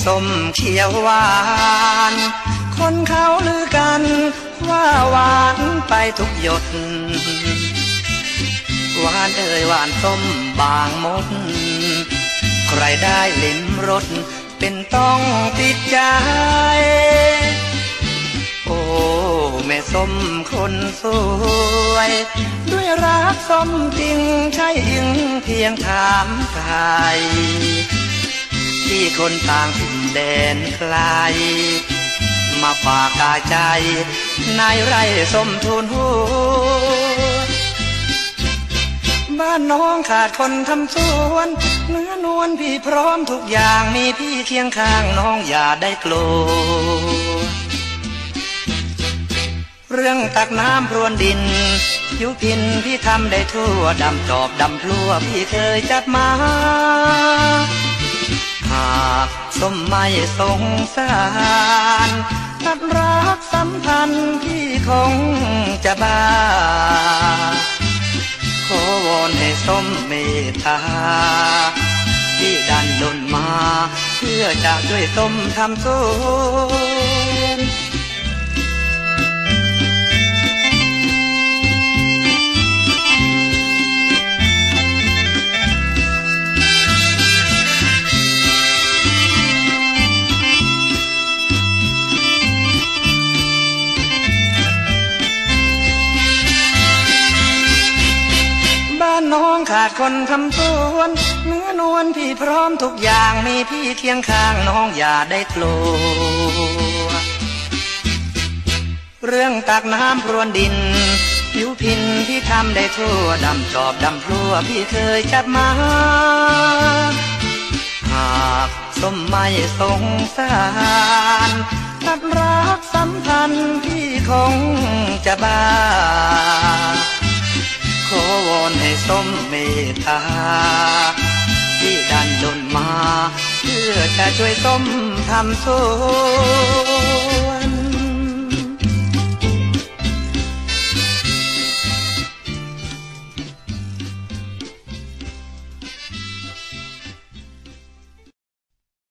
ส้มเขียวหวานคนเขาลือกันว่าหวานไปทุกหยดหวานเอ่ยหวานส้มบางมดใครได้ลิ้มรสเป็นต้องติดใจโอ้แม่ส้มคนสวยด้วยรักส้มจริงใช่ยิงเพียงถามไทยที่คนต่างถิ่นแดนไกลมาฝากกายใจในไร่ส้มทูลหัวบ้านน้องขาดคนทำสวนเนื้อนวลพี่พร้อมทุกอย่างมีพี่เคียงข้างน้องอย่าได้กลัวเรื่องตักน้ำพรวนดินยุพินพี่ทำได้ทั่วดำจอบดำพลั่วพี่เคยจัดมาหากส้มไม่สงสารตัดรักสัมพันธ์พี่คงจะบ้าขอวอนให้ส้มเมตตาที่ดันดลมาเพื่อจะช่วยส้มทำสวนน้องขาดคนทำสวนเนื้อนวลพี่พร้อมทุกอย่างมีพี่เคียงข้างน้องอย่าได้กลัวเรื่องตักน้ำพรวนดินผิวพินพี่ทำได้ทั่วดำจอบดำพลั่วพี่เคยจัดมาหากส้มไม่สงสารตัดรักสัมพันธ์พี่คงจะบ้าขอวอนให้ส้มเมตตาที่ดันดลมาเพื่อจะช่วยส้มทำสวน